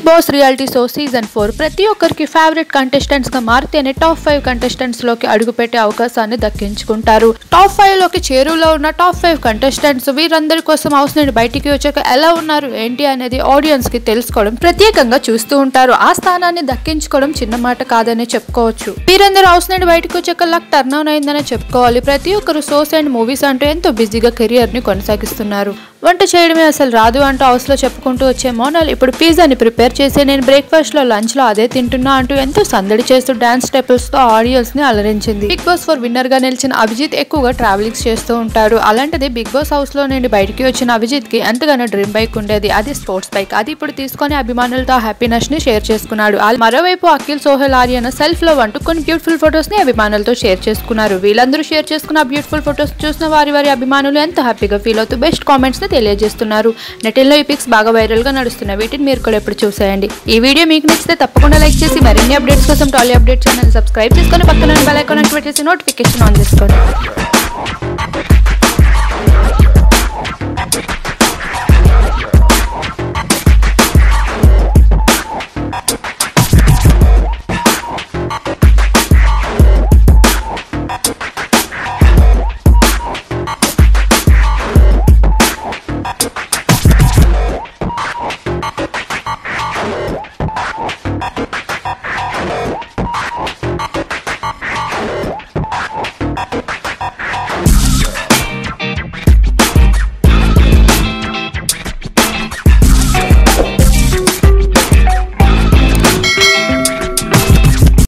Big Boss reality show season 4 ప్రతి ఒక్కరికి favourite contestants గా మారితేనే టాప్ 5 కంటెస్టెంట్స్ లోకి అడుగుపెట్టే అవకాశాన్ని దక్కించుకుంటారు. టాప్ 5 లోకి చేరువలో ఉన్న టాప్ 5 కంటెస్టెంట్స్ వీరందరి కోసం హౌస్ నుండి బయటికి వచ్చాక ఎలా ఉన్నారు ఏంటి అనేది ఆడియన్స్ కి తెలుసుకోవడం ప్రత్యేకంగా చూస్తూ ఉంటారు. ఆ స్థానాన్ని దక్కించుకోవడం చిన్న మాట కాదనే చెప్పుకోవచ్చు. వీరందరూ హౌస్ నుండి బయటకు వచ్చాక లక్ టర్న్ ఆన్ అయిందనే చెప్పుకోవాలి. ప్రతి ఒక్కరు షోస్ అండ్ మూవీస్ అంటూ ఎంతో బిజీగా కెరియర్ ని కొనసాగిస్తున్నారు. వంట చేయడమే అసలు రాదు అంటూ హౌస్ లో చెప్పుకుంటూ వచ్చే మోనాల్ ఇప్పుడు పిజ్జాని ప్రిపేర్ చేసి నేను బ్రేక్ఫాస్ట్ లో లంచ్ లో అదే తింటున్నా అంటూ ఎంతో సందడి చేస్తూ డాన్స్ స్టెప్స్ తో ఆడియన్స్ ని అలరించింది. బిగ్ బాస్ 4 విన్నర్ గా నిలిచిన అభిజిత్ ఎక్కువగా ట్రావెలింగ్స్ చేస్తూ ఉంటాడు. అలాంటిది బిగ్ బాస్ హౌస్ లో నుండి బయటికి వచ్చిన అభిజిత్ కి ఎంతగానో డ్రీమ్ బైక్ ఉండేది. అది స్పోర్ట్స్ బైక్. అది ఇప్పుడు తీసుకొని అభిమానులతో హ్యాపీనెస్ ని షేర్ చేసుకున్నాడు. మరోవైపు అఖిల్, సోహెల్, ఆర్యన సెల్ఫ్ లో అంటూ కొన్ని బ్యూటిఫుల్ ఫొటోస్ ని అభిమానులతో షేర్ చేసుకున్నారు. వీళ్ళందరూ షేర్ చేసుకున్న బ్యూటిఫుల్ ఫొటోస్ చూసిన వారి అభిమానులు ఎంత హ్యాపీగా ఫీల్ అవుతూ బెస్ట్ కామెంట్స్ ని తెలియజేస్తున్నారు. నెటిల్లో ఈ పిక్స్ బాగా వైరల్ గా నడుస్తున్నాయి. వీటిని మీరు కూడా ఎప్పుడు చూసేయండి. ఈ వీడియో మీకు నచ్చితే తప్పకుండా లైక్ చేసి మరిన్ని అప్డేట్స్ కోసం టాలీ అప్డేట్ ఛానల్ సబ్స్క్రైబ్ చేసుకొని పక్కన బెల్ ఐకాన్ యాక్టివేట్ చేసి నోటిఫికేషన్ ఆన్ చేసుకోండి.